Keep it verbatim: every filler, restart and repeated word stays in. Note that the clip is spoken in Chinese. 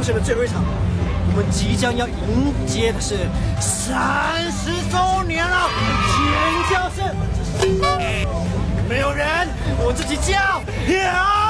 生的最后一场，我们即将要迎接的是三十周年了，尖叫声！没有人，我自己叫！呀！